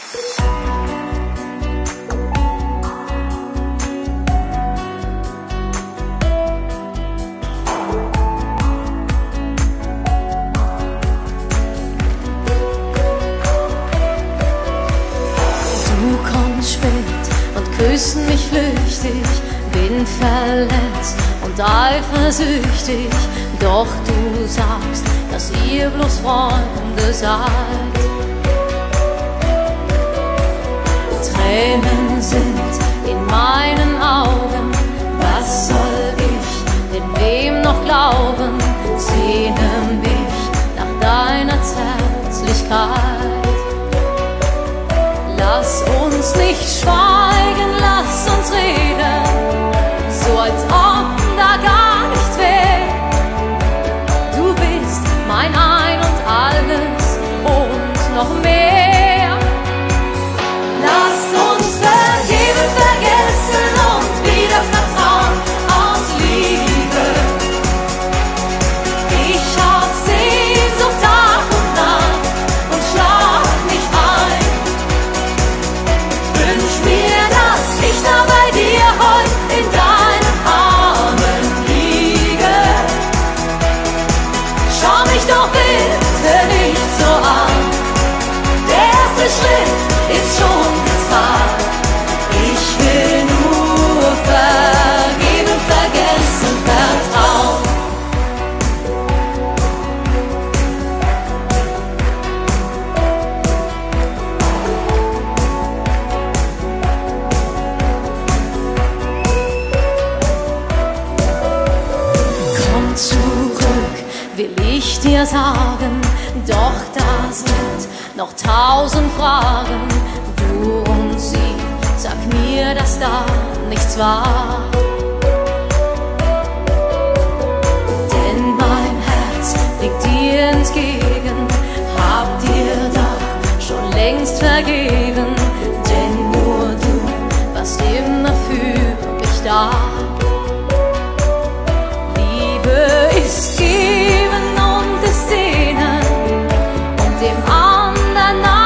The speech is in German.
Küssen mich flüchtig, bin verletzt und eifersüchtig, doch du sagst, dass ihr bloß Freunde seid. Tränen sind in meinen Augen, was soll ich denn wem noch glauben? Sehne mich nach deiner Zärtlichkeit. Lass uns nicht schweigen, lass uns reden, so als ob da gar nichts wäre. Du bist mein Ein und Alles und noch mehr. Lass uns vergeben, vergessen und wieder vertrauen aus Liebe. Ich hab Sehnsucht Tag und Nacht und schlaf nicht ein. Wünsch mir, dass ich da bei dir heut in deinen Armen liege. Schau mich doch bitte nicht so an. Der erste Schritt ist schon getan. Ich will nur vergeben, vergessen, vertrauen. Komm zurück, will ich dir sagen, doch da sind noch 1000 Fragen. Du und sie, sag mir, dass da nichts war. Denn mein Herz fliegt dir entgegen, hab dir doch schon längst vergeben. Denn nur du warst immer für mich da. Liebe ist geben und ist dehnen und dem anderen